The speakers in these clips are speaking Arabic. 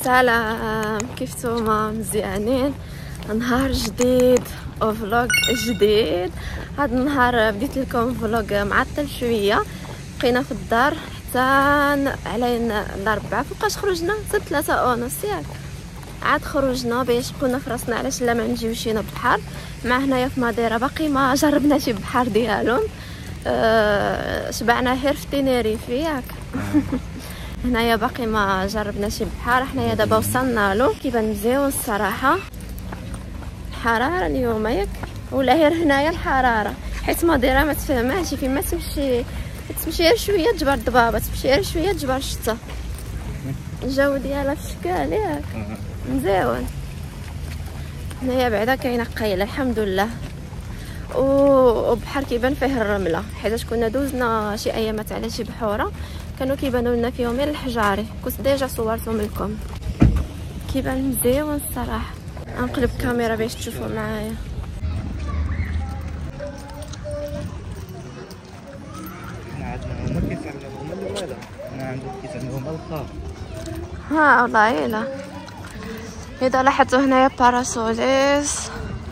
سلام، كيف نتوما؟ مزيانين؟ نهار جديد وفلوق جديد. هذا النهار بديت لكم فلوق معطل شويه، بقينا في الدار حتى علينا الاربعاء. فوقاش خرجنا؟ حتى 3:30 ياك عاد خرجنا باش قلنا في راسنا علاش لا ما نجيوش هنا البحر. مع هنايا في ماديرا باقي ما جربناش البحر ديالهم. شبعنا غير في تينيريفي ياك. هنايا باقي ما جربناش البحر. حنايا دابا وصلنا له، كيبان مزيون الصراحه. الحراره اليوم ياك ولا غير هنايا الحراره، حيت ماديرا ما تفهمهاش فين ما تمشي غير شويه تجبر الضبابه، تمشي غير شويه تجبر الشتا. الجو ديالها في الشكال ياك مزيون. هنايا بعدا كاينه قيله الحمد لله، وبحر كيبان فيه الرمله، حيت كنا دوزنا شي ايامات على شي بحوره كانوا كيبانوا لنا فيهم غير الحجاري، كنت ديجا صورتهم لكم. كيبان مزيون الصراحه. نقلب الكاميرا باش تشوفوا معايا. عندنا هما كيتعلموا من الوالد، انا عندهم كيتعلموا من الخاف. ها والله الا اذا لاحظتوا هنايا باراسوليس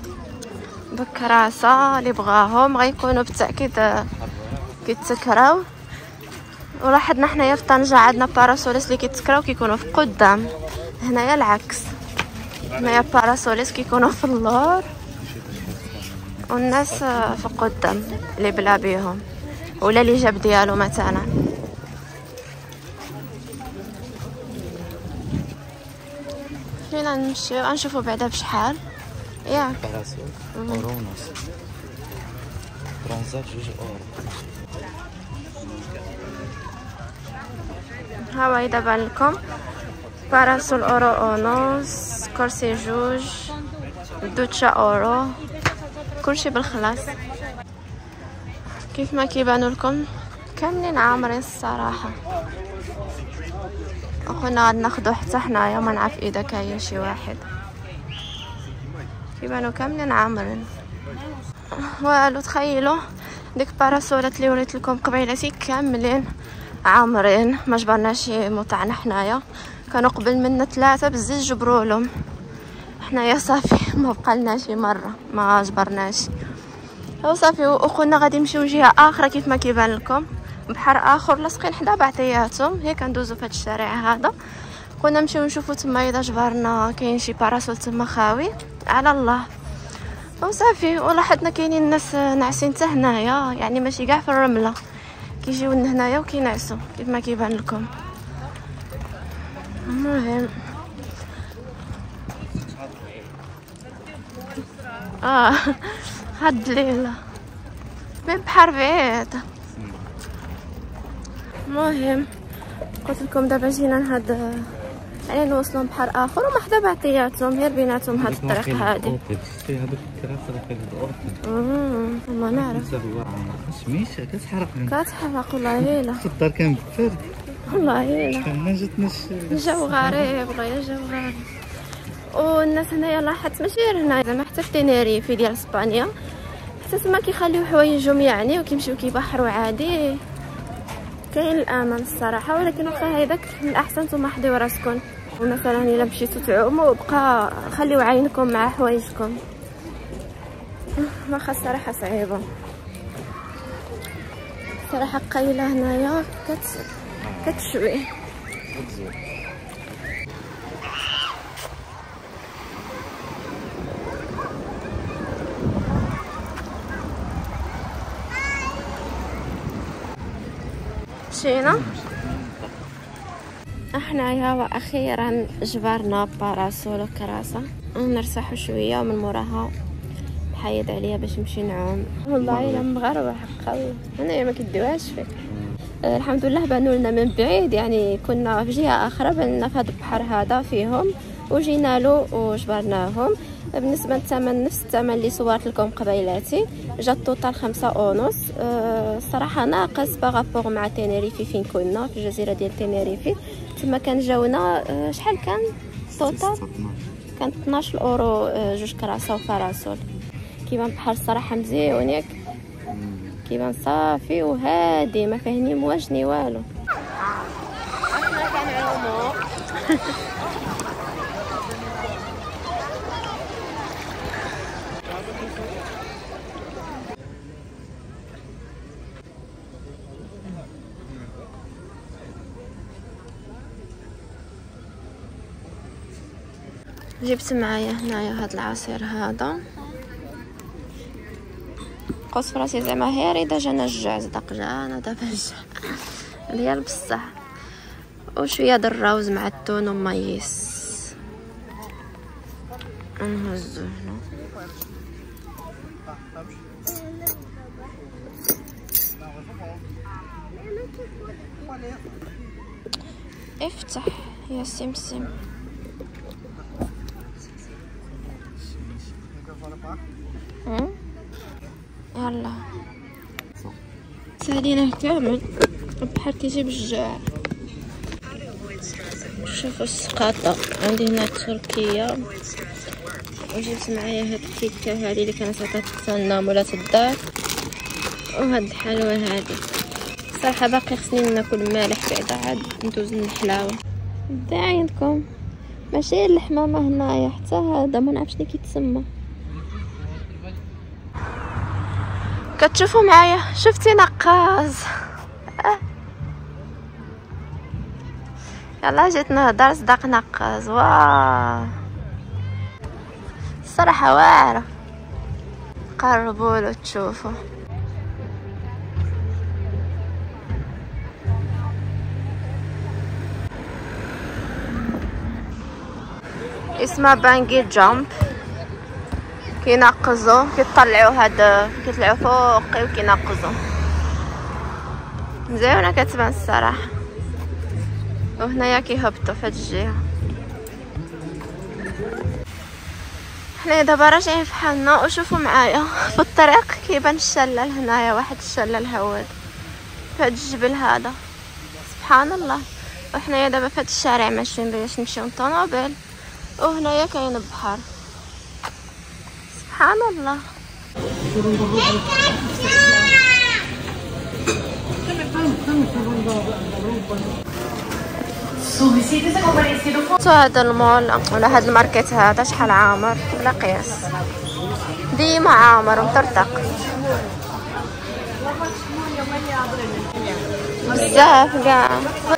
بكراسه اللي بغاهم غيكونوا بالتاكيد كيتسكراو. ولاحظنا حنايا في طنجة عندنا باراسوليس اللي كيتسكراو كيكونوا في قدام، هنايا العكس. هنايا باراسوليس كيكونوا في اللور والناس في قدام اللي بلا بيهم ولا اللي جاب ديالو مثلا. فينا نمشيو نشوفوا بعدا بشحال ياك. باراسول اورو ونص، برونزات 2 اورو. ها هو دابا لكم باراسول اورو ونص، كرسي 2، دوتشا اورو، كلشي بالخلاص. كيف ما كيبانوا لكم كاملين عامرين الصراحه. وكنا غادي ناخدو حتى حنايا، ما نعرف اذا كاين شي واحد. كيبانوا كاملين عامرين. والو تخيلوا ديك باراسولات اللي وريت لكم قبيلتي كاملين عامرين، ما جبرناش متاعنا حنايا. كانوا قبل منا 3 بزاف جبروا لهم، حنايا صافي ما بقالناش مره ما جبرناش وصافي. وكنا غادي نمشيو جهه اخرى كيف ما كيبان لكم، بحر اخر لاصقين حدا بعطياتهم. هي كندوزو في هذا الشارع هذا، كنا نمشيو نشوفو تما اذا جبرنا كاين شي باراسول تما خاوي على الله وصافي. ولاحظنا كاينين الناس ناعسين حتى هنايا، يعني ماشي كاع في الرمله، كيجيو هنايا وكينعسوا كيف ما كيبان لكم. المهم هاد الليله من بحر بعيد. المهم قلت لكم دابا جينا لهاد يعني نوصلوا بحر اخر وما حدا بعطياتهم، غير بيناتهم هاد الطريق هادي. هذوك الكراسه ما نعرف سميتها كتحرق والله الا في الدار كان برد والله الا. ما جاتناش الجو غريب والله، الجو غريب. والناس هنايا لاحظت ماشي غير هنا، زعما حتى في تينيريفي ديال اسبانيا حتى تما كيخليو حوايجهم يعني وكيمشيو كيبحروا عادي. كاين الامان الصراحه، ولكن واخا هيداك من الاحسن نتوما حضيو راسكم. ومثلا الا مشيتو تعوموا بقى خليو عينكم مع حوايجكم، واخا الصراحه صعيبه صراحه. قايله هنايا كتشوي. مشينا حنايا واخيرا جبرنا باراسول وكراسه، نرتاحوا شويه ومن موراها حيد عليا باش نمشي نعوم. والله الا مغربه حقا هنايا ما كيديوهاش فيك. الحمد لله بانوا لنا من بعيد، يعني كنا في جهه اخرى باننا في هذا البحر هذا فيهم وجينا له وجبرناهم. بالنسبه للثمن نفس الثمن اللي صورت لكم قبيلاتي، جا التوتال 5:30. الصراحه ناقص باغابوغ مع تينيريفي فين كنا في الجزيره ديال تينيريفي. تما كان جاونا شحال كان التوتال؟ كان 12 اورو 2 كراسه وباراسول. كيبان بحر الصراحه مزيون ياك، كيبان صافي وهادي ما فيه ني مواج ني والو. احنا كنعومو جبت معايا هنايا هاد العصير هذا، قلت فراسي زعما هيري ديجا نجع صدق جانا دابا الجع ديال بصح، وشويه د الروز مع التون ومايس نهزو هنا. افتح يا سمسم. يلا سالينه كامل بحال كيجيب الجاع. شوفوا السقاطه عندي هنا تركيه، وجبت معايا هاد الكيكه هذه اللي كانت عطاتنا مولات الدار، وهاد الحلوى هذه. صراحه باقي خصني ناكل مالح بعدا عاد ندوز للحلاوه. دا عندكم ماشي الحمامه هنايا، حتى هذا ما نعرفش شنو كيتسمى. كتشوفوا معايا شفتي نقاز. يلا جيت نهضر صدق نقاز. واه الصراحه واعره، قربوا له تشوفوا. اسمها بانجي جامب، كينقزوا كيطلعوا هاد كيطلعوا فوق وكينقزوا مزيانه كتبان الصراحه. وهنايا كيهبطوا في هاد الجهه. حنا دابا راجعين فحالنا، وشوفوا معايا في الطريق كيبان الشلال هنايا، واحد الشلال هواد في هاد الجبل هذا سبحان الله. وحنايا دابا في هاد الشارع ماشيين باش نمشيو للطوموبيل، وهنايا كاين البحر سبحان الله. هذا المول ولا هذا الماركت هذا شحال عامر بلا قياس، ديما عامر ومطرطق بزاف كاع.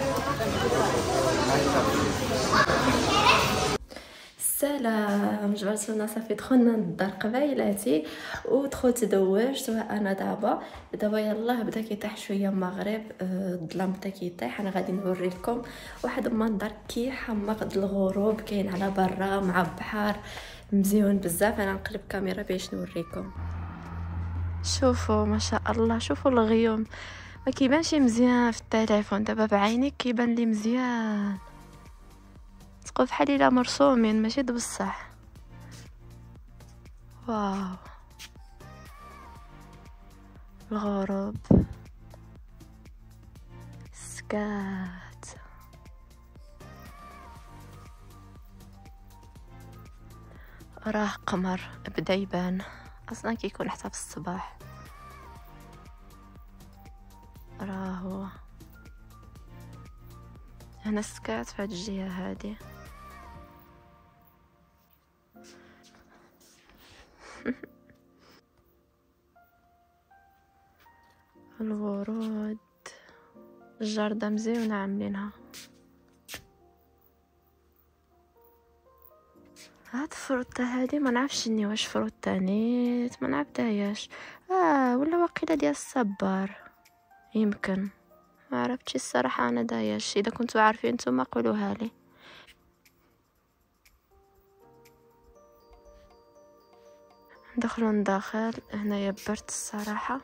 السلام جبرتونا صافي دخلنا للدار قبايلاتي ودخلت دوجت. وانا دابا يلاه بدا كيطيح شويه المغرب، الظلام بدا كيطيح. انا غادي نوري لكم واحد المنظر كي حمق الغروب كاين على برا مع البحر مزيون بزاف. انا نقلب كاميرا باش نوريكم. شوفوا ما شاء الله، شوفوا الغيوم ما كيبانش مزيان في التليفون، دابا بعينيك كيبان لي مزيان، تقول بحال الا مرسومين ماشي بصح. واو الغروب سكات. راه قمر بدا يبان، اصلا كيكون حتى في الصباح. راه هو هنا سكات في هاد الجهه هادي. الورود الجردة مزيونة عاملينها. هاد الفروتة هادي ما نعرفش شني، واش فروتة نيت ما نعرفتهاش، ولا واقيلا ديال الصبار يمكن، ما عرفتش الصراحه. انا داياش، اذا كنتوا عارفين نتوما قولوها لي. ندخلوا نداخل هنايا برد الصراحه.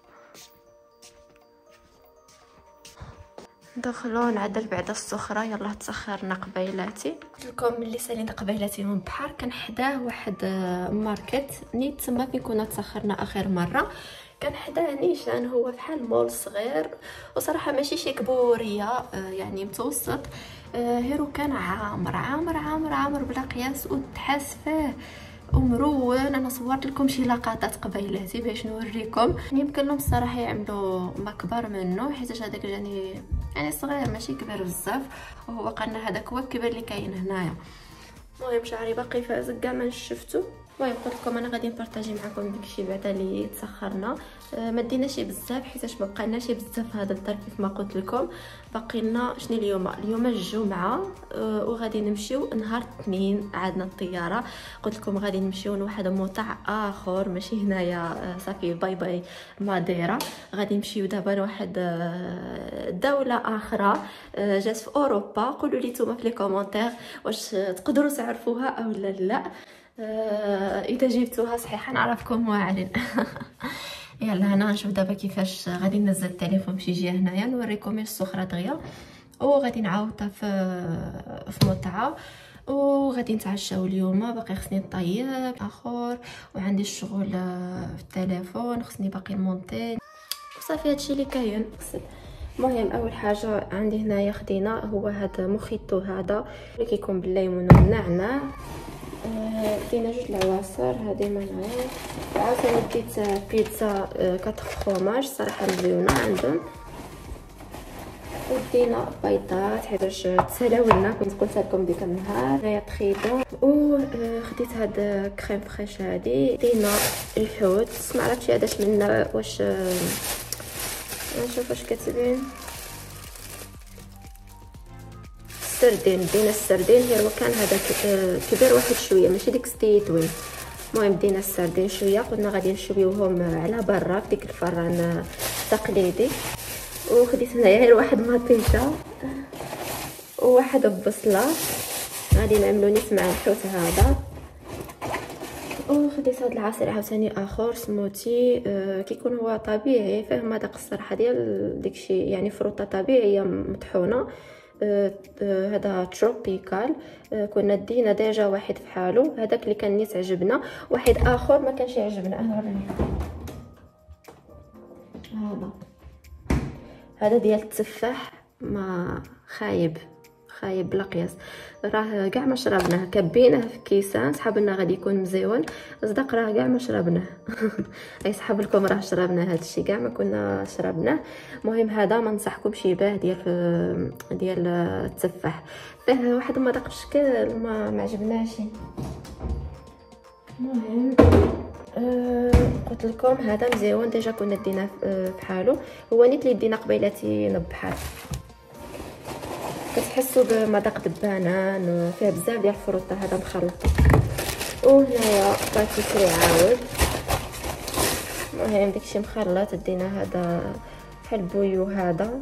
ندخلوا نعدل بعدا السخره. يلا تسخرنا قبيلاتي. قلت لكم ملي سالينا قبيلاتي من البحر كان حداه واحد ماركت نيت تما فين كنا تسخرنا اخر مره. كان حداه نيشان، هو بحال مول صغير وصراحه ماشي شي كبوريه، يعني متوسط. هيرو كان عامر عامر عامر عامر بلا قياس، وتحاس فيه ومرون. انا صورت لكم شي لقطات قبيلاتي باش نوريكم. يمكن لهم الصراحه يعملوا ما كبر منه، حيت هذاك يعني صغير ماشي كبير بزاف، وهو قالنا هذاك هو الكبير اللي كاين هنايا. المهم شعري باقي فازك كاع ما شفتو، المهم قلت لكم انا غادي نبارطاجي معكم داكشي بعدا اللي تسخرنا. ما ديناش بزاف حيتاش ما بقيناش بزاف هذا الدار كيف ما قلت لكم. باقي لنا شنو اليوم الجمعه، وغادي نمشيو نهار الاثنين عندنا الطياره. قلت لكم غادي نمشيو لواحد المطعم اخر ماشي هنايا، صافي باي باي ماديرا. غادي نمشيو دابا لواحد دوله اخرى جات في اوروبا. قولوا لي نتوما في لي كومونتير واش تقدروا تعرفوها او لا. اذا جبتوها صحيحه نعرفكم واعرين. يلا هنا نشوف دابا كيفاش غادي ننزل التليفون بشي جهه هنايا نوريكم السخره دغيا، وغادي نعاودها في متعه، وغادي نتعشاو اليوم. باقي خصني نطيب اخر، وعندي الشغل في التليفون خصني باقي نمونتي، وصافي هادشي اللي كاين. المهم اول حاجه عندي هنايا خدينا هو هذا مخيطو هذا اللي كيكون بالليمون والنعناع. دينا جوج العواصر هذه منعين، وعاوتاني ديت بيتزا 4 فروماج صراحه مزيونه عندهم، ودينا بيضات حيت باش تسالاو لنا كنت قلت لكم ديك النهار. هنايا طخيطه، وخديت هاد كريم فريش هادي. دينا الحوت ما عرفتش هذاش منا واش نشوف واش كاتبين السردين. دينا السردين هي هو كان هذا كبير واحد شويه ماشي ديك ستيتوين. المهم دينا السردين شويه، قلنا غادي نشويوهم على برا في ديك الفران التقليدي. وخديت هنايا غير واحد مطيشه وواحد البصله غادي نعملو نيت مع الحوت هذا. وخديت هاد العصير عاوتاني اخر سموتي كيكون هو طبيعي، فيه مذاق الصراحه ديال داكشي يعني فروطه طبيعيه مطحونه. هذا تروبيكال كنا دينا ديجا واحد فحالو، هذاك اللي كان نيت عجبنا. واحد اخر ما كانش يعجبنا انا هذا ديال التفاح، ما خايب بلا قياس. راه كاع ما شربناه، كبيناه في كيسان صحابنا غادي يكون مزيون، صدق راه كاع ما شربناه. اي صحاب لكم راه شربنا هادشي كاع ما كنا شربناه. المهم هذا ما نصحكمش يباه ديال التفاح، فيه واحد المذاق بشكل ما عجبناش. المهم قلت لكم هذا مزيون ديجا كنا دينا بحالو، هو نيت اللي دينا قبيلاتي بحال كتحسوا بمذاق البنان، فيه بزاف ديال الفروطه هذا مخلط. وهنايا باتيسري عاود، المهم داكشي مخلط. دينا هذا بحال بويو هذا،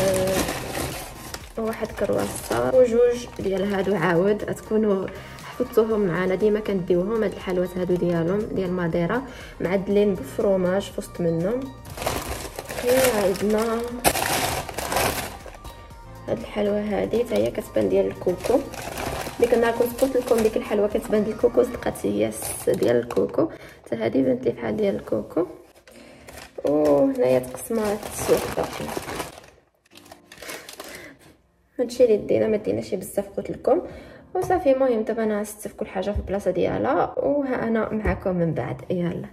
وواحد كرواسه وجوج ديال هادو عاود تكونوا حطوهم معنا ديما كنديوهم. هاد الحلوات هادو ديال ماديرا معدلين بفروماج في وسط منهم. عندنا هاد الحلوه هادي حتى هي كتبان ديال الكوكو. ديك النهار كنت قلت لكم ديك الحلوه كتبان ديال الكوكو، صدقات هي ديال الكوكو. حتى هادي بانت لي بحال ديال الكوكو. وهنايا تقسمات السوق هادشي اللي دينا، ما ديناش بزاف قلت لكم وصافي. المهم دابا انا نستف كل حاجه في البلاصه ديالها، وها انا معكم من بعد. يلا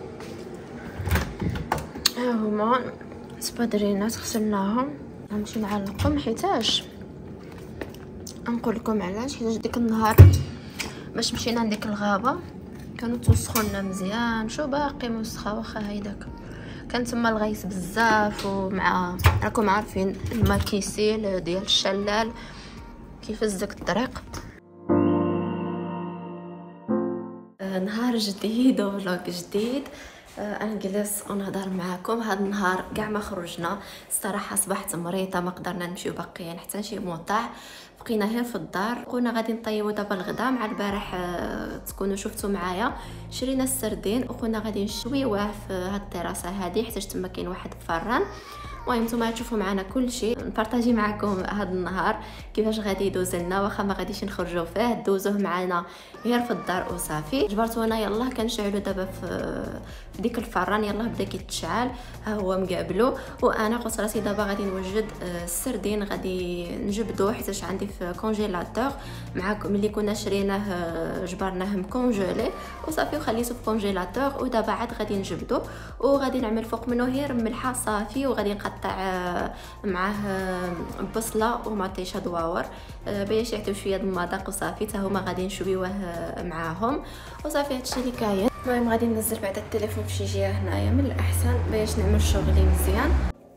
ها هما سبادرينات غسلناهم، غنمشي نعلقهم حيتاش نقول لكم علاش. حيت ديك النهار باش مشينا لديك الغابه كانوا توسخوا لنا مزيان، شو باقي موسخه واخا هيداك كان تما الغيث بزاف. ومع راكم عارفين الماكيسيل ديال الشلال كيفاش داك الطريق. نهار جديد وفلوق جديد. انا جلس ونهضر معكم. هذا النهار كاع ما خرجنا الصراحه، صبحت مريضه ما قدرنا نمشيو باقيين حتى شي موطع، بقينا هنا في الدار. قلنا غادي نطيبوا دابا الغدا. مع البارح تكونوا شفتوا معايا شرينا السردين وقلنا غادي نشويوه في هاد التراسه هذه حيت تما كاين واحد الفران. المهم نتوما تشوفوا معنا كل شيء، نبارطاجي معكم هذا النهار كيفاش غادي يدوز لنا، واخا ما غاديش نخرجوا فيه دوزوه معنا غير في الدار وصافي. جبرتونا يلاه كنشعلوا دابا في ديك الفران، يلاه بدا كيتشعل ها هو مقابلو. وانا قلت راسي دابا غادي نوجد السردين غادي نجبدو حيتاش عندي في كونجيلاتور معاكم. ملي كنا شريناه جبرناه مكونجيلي وصافي وخليته في كونجيلاتور، ودابا عاد غادي نجبدو وغادي نعمل فوق منه غير ملحه صافي، وغادي نقطع نقطع معاه بصله ومطيشه دواور باش يعطيو شويه المذاق وصافي. حتى هما غادي نشويوه معاهم وصافي. هادشي اللي كاين. المهم غادي ننزل بعد التليفون في شي جهه هنايا من الاحسن باش نعمل شغلي مزيان.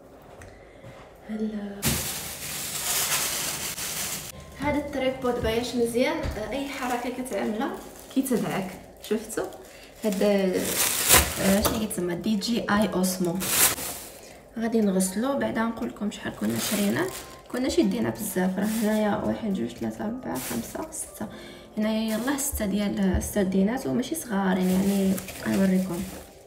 هذا التريبود باش مزيان اي حركه كتعملها كيتبعك. شفتوا هذا شنو يتسمى دي جي اي اوسمو. غادي نغسلو بعدا نقول لكم شحال كنا شريناه. كنا شدينا بزاف، راه هنايا 1 2 3 4 5 6 هنايا يلاه 6 ديال السردينات وماشي صغارين يعني. غنوريكم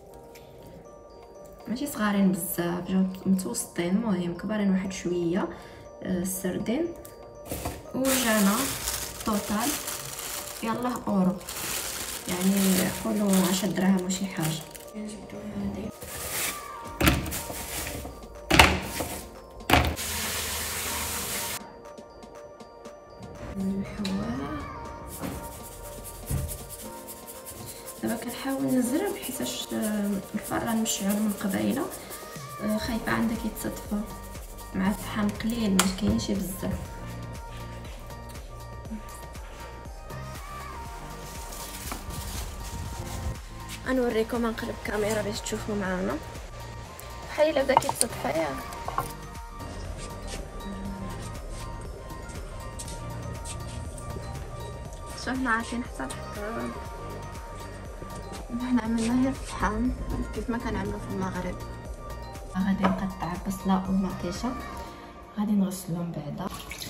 ماشي صغارين بزاف، جاو متوسطين المهم كبارين واحد شويه السردين. وجانا توتال يلاه اورو يعني قولوا 10 دراهم وشي حاجه. نجبدو هذه نحوها. دابا كنحاول نزرب حيتاش الفران مشعول من قبيله، خايفه عندك يتصدفى مع الفحم قليل ما كاينش بزاف. غنوريكم نقلب الكاميرا باش تشوفوا معانا. بحال الا بدا كيتصدفى ياك. شوفنا عارفين حتى الحطاب حنا عملنا غير الفحم كيف ما كنعملو في المغرب. غادي نقطع بصله ومطيشه غادي نغسلهم بعدا.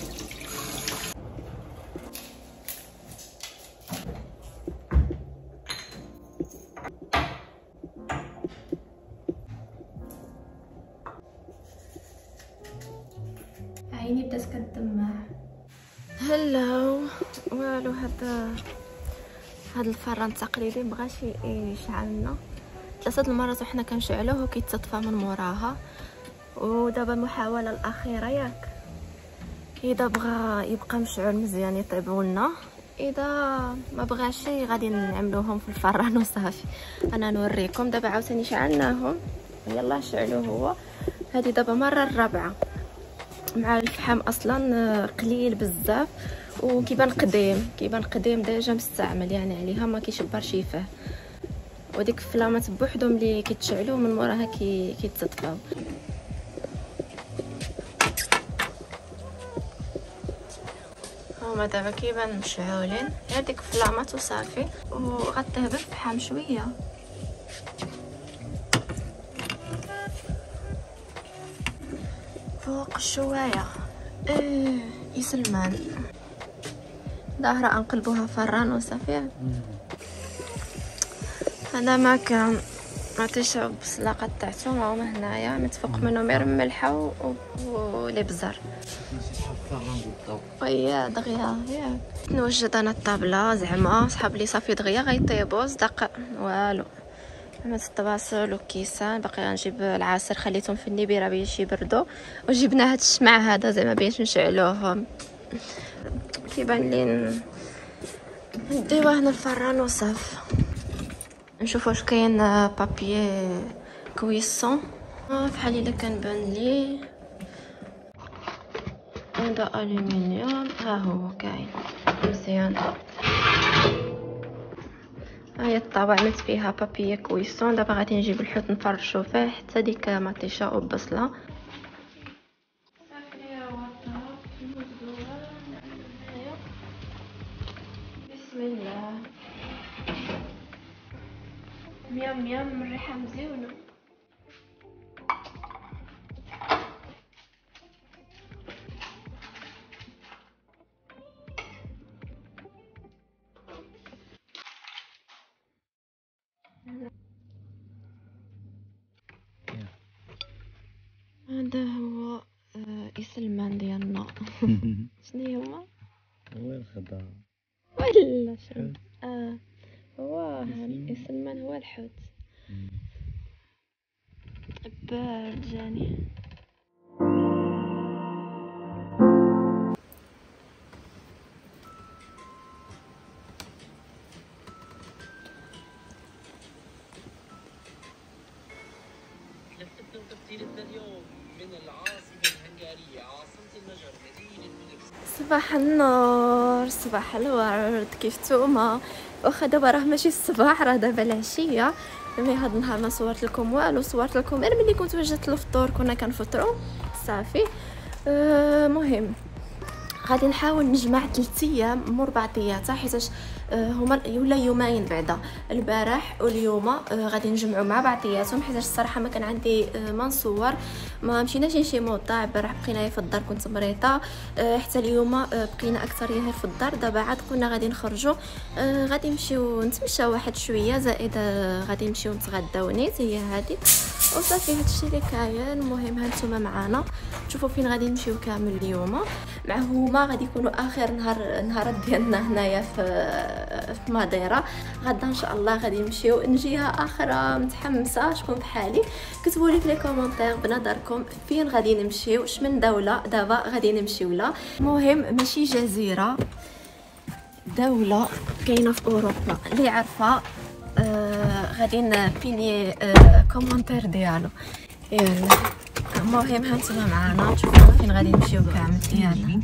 عيني بدات كدمع. هلاو والو. هذا الفران التقليدي مبغاش يشعلنا 3 المرات وحنا كنشعلوه وكيتصطفى من موراها. ودابا المحاوله الاخيره ياك. اذا بغى يبقى مشعول مزيان يطيبوا لنا، اذا ما بغاش غادي نعملوهم في الفران وصافي. انا نوريكم دابا عاوتاني شعلناهم يلا شعلوه هو. هذه دابا مره الرابعه مع الفحم اصلا قليل بزاف وكيبان قديم ديجا مستعمل يعني عليها ما كيشبرش فيه. وديك الفلامات بوحدهم اللي كيتشعلوا من موراها كيتصدفاو. هما دابا كيبان مشعولين غير ديك الفلامات وصافي. وغطيه بالفحم شويه. فوق الشوايه يسلمان ظاهره انقلبوها فران وصافي. هذا ما كان مطيشه وبصله قطعتهم هما هنايا متفوق منهم غير ملحه والابزار. ويا دغيا ياك نوجد انا الطابله زعما صحاب لي صافي دغيا غيطيبوا صدق والو. عملت الطباصل والكيسان باقي غنجيب العصير خليتهم في النبيره باش يبردوا. وجبنا هاد الشمع هذا زعما باش نشعلوهم. كيبان لي نديوه هنا الفران وصافي. نشوف واش كاين بابي كويسون بحال الا كنبان لي. هذا الومنيوم ها هو كاين مزيان. هاهي الطابع عملت فيها بابي كويسون. دابا غادي نجيب الحوت نفرشو فيه حتى ديك مطيشه وبصله. بسم الله. ميام ميام الريحه مزيونه. هذا هو إسلمان ديالنا. شنو هما؟ هو الخضار ولا شنو؟ هو إسلمان هو الحوت. بارد جاني. كيف تبداو تفطير اليوم؟ صباح النور، صباح الورد، كيف نتوما؟ واخا دابا راه ماشي الصباح، راه دابا العشيه. مي هاد النهار ما صورت لكم والو، صورت لكم غير ملي كنت وجدت الفطور، كنا كنفطروا صافي. مهم غادي نحاول نجمع 3 ايام مور بعضياتها، حيتاش هما ولا يومين بعدا، البارح واليوم غادي نجمعوا مع بعضياتهم، حيتاش الصراحه ما كان عندي ما نصور، ما مشيناش نشي موطا. البارح بقينا في الدار، كنت مريضه، حتى اليوم بقينا اكثريه غير في الدار. دابا عاد قلنا غادي نخرجوا، غادي نمشيو نتمشاو واحد شويه، زائد غادي نمشيو نتغداو نيت، هي هذه وصافي. هادشي اللي كاين. المهم هانتوما معانا تشوفوا فين غادي نمشيو كامل اليوم. مع هما غادي يكونوا اخر نهارات ديالنا هنايا في ماديرا. غدا ان شاء الله غادي نمشيو لجهه اخرى. متحمسه، شكون بحالي كتبوا لي في لي كومونتير بنظركم فين غادي نمشيو، اش من دوله دابا غادي نمشيو لها. المهم ماشي جزيره، دوله كاينه في اوروبا، اللي عارفه غادي نبيني كومونتير ديالو. يلا المهم هانتوما معانا تشوفوا فين غادي نمشيو كامل. يلا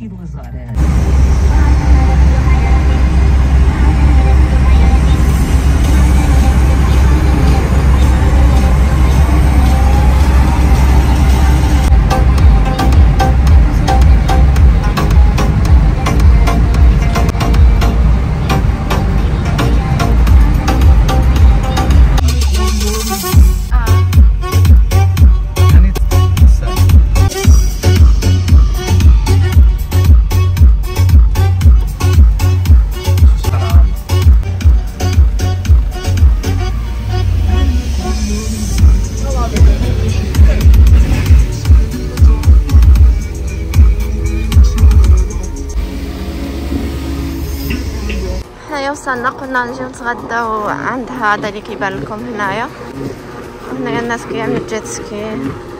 وصلنا، قلنا نجيو نتغداو عند هذا اللي كيبان لكم هنايا. هنايا الناس كيعملوا الجيت سكي.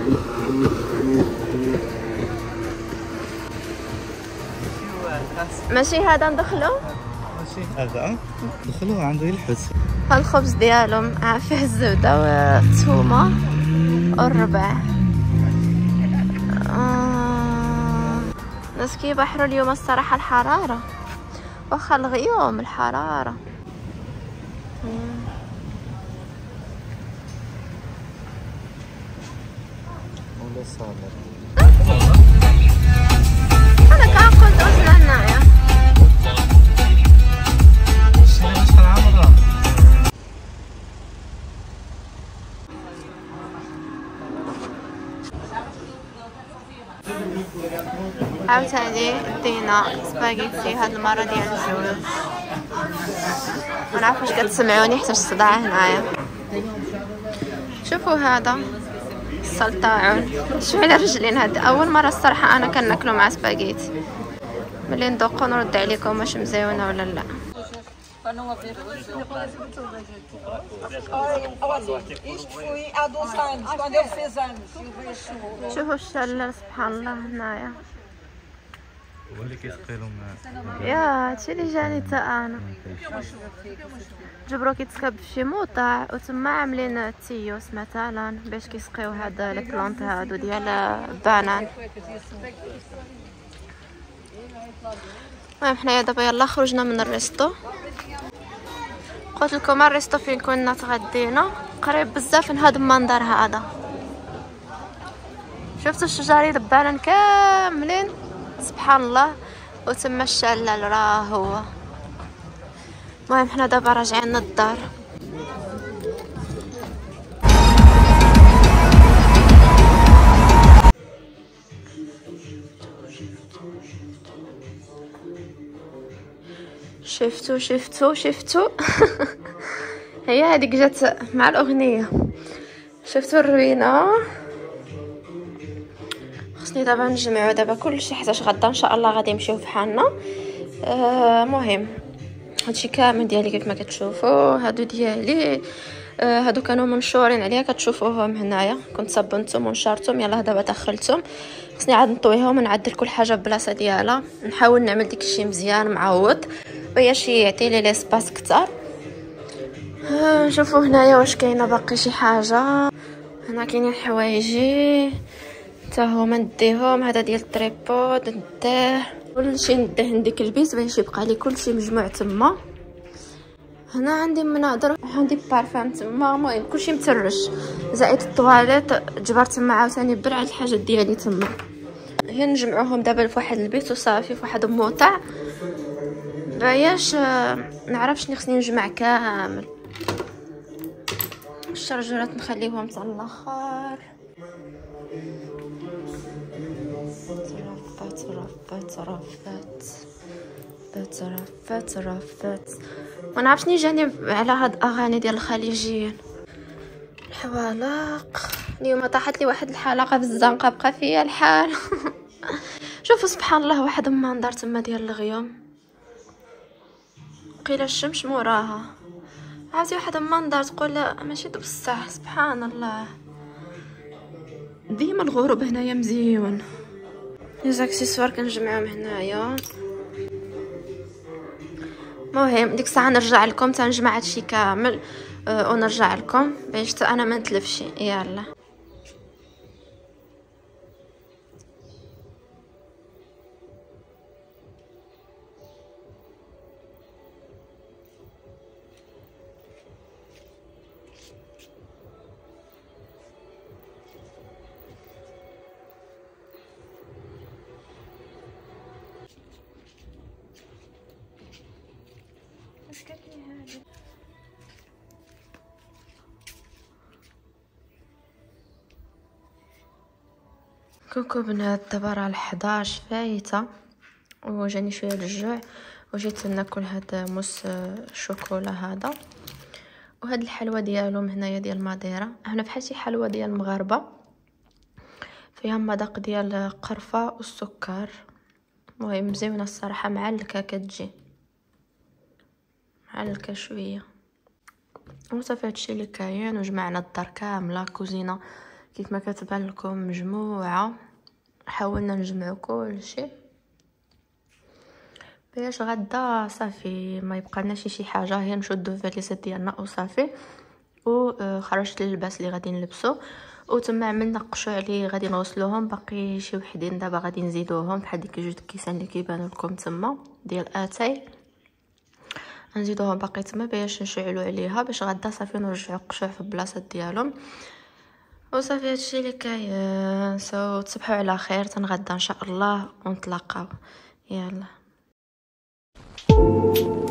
ماشي هذا ندخلو، ماشي هذا دخلوا عنده الحوت. ها الخبز ديالهم فيه الزبده والثومه والربع. الناس كيبحروا اليوم الصراحه الحراره، واخا الغيوم الحراره. ولا صابر انا كنقول دوزنا هنايا. عاوتاني دينا سباغيتي هاد المره ديال الزوج. منعرف واش كتسمعوني حتى الصداع هنايا. شوفوا هذا السلطعون، شوفوا على رجلين. هاد اول مره الصراحه انا كناكلو مع سباغيتي. ملي ندوقو نرد عليكم واش مزيونه ولا لا. شوفوا الشلال سبحان الله هنايا. هو اللي كيسقي لهم يا هادشي اللي جاني حتى انا. جبرو كيتسكب في شي موطع وتما عاملين تيوس مثلا باش كيسقيو هاد لي بلانط هادو ديال البنان. المهم حنايا دابا يلا خرجنا من الريستو. قلت لكم الريستو فين كنا تغدينا قريب بزاف من هاد المنظر هذا. شفتوا الشجر دبالين كاملين سبحان الله، وتما الشلال راه هو. المهم حنا دابا راجعين للدار. شفتوا هي هذيك جات مع الاغنيه. شفتوا الروينه. خصني دابا نجمعوا دابا كلشي حيتاش غدا ان شاء الله غادي نمشيو بحالنا. مهم هادشي كامل ديالي كيف ما كتشوفوا. هادو ديالي هادو كانوا منشورين عليا كتشوفوهم هنايا. كنت صبنتهم ونشرتهم، يلاه دابا دخلتهم. خصني عاد نطويهم ونعدل كل حاجه بلاصه ديالها. نحاول نعمل داكشي مزيان معوض باش يعطي لي ليسباس كتر. شوفوا هنايا واش كاينه باقي شي حاجه. هنا كاينين حوايجي حتى هما نديهم. هذا ديال التريبود نديه كلشي، نديه نديك البيت باش يبقى لي كلشي مجموع تما. هنا عندي مناظر، عندي بارفان تما، المهم كلشي مترش، زائد الطواليت جبرت تما عاوتاني برع الحاجات ديالي تما. هي نجمعوهم دابا فواحد البيت وصافي، فواحد الموطع باياش نعرف شنو خصني نجمع كامل. الشرجرات نخليهم حتى الاخر. ترفات ما نعرفش شنو جاني على هاد الاغاني ديال الخليجيين. الحوالق اليوم طاحت لي واحد الحلقه في الزنقه، بقى فيا الحال. شوفوا سبحان الله، واحد المنظر تما ديال الغيوم، قيل الشمس موراها، عرفتي واحد المنظر تقول ماشي بصح. سبحان الله، ديما الغروب هنايا مزيون. لي زاكسيسوار كنجمعهم هنايا. المهم ديك الساعه نرجع لكم تنجمع هادشي كامل ونرجع لكم باش انا ما نتلفش. يلا كوكو بنات، دابا راه 11 فايته وجاني شويه الجوع، وجيت ناكل هذا موس الشوكولا هذا، وهاد الحلوى ديالهم هنايا ديال ماديرا. هنا بحال شي حلوى ديال المغاربه، فيها مذاق ديال قرفه والسكر. المهم مزيونه الصراحه، معلكه كتجي معلكه شويه. وصافي هادشي اللي كاين. وجمعنا الدار كامله، كوزينه كيف ما كتبان لكم مجموعه. حاولنا نجمعوا كل شيء باش غدا صافي ما يبقى لناش شي حاجه، هي نشدوا الفاليزات ديالنا وصافي. وخرجت للباس اللي غادي نلبسو، وتما عملنا قشوع اللي غادي نغسلوهم. باقي شي وحدين دابا غادي نزيدوهم بحال ديك جوج كيسان اللي كيبانوا لكم تما ديال اتاي، نزيدوهم باقي تما باش نشعلوا عليها باش غدا صافي نرجعوا القشوع في البلاصه ديالهم. وصافي هادشي اللي كاين. تصبحوا على خير، تنغدا ان شاء الله ونتلاقاو. يلا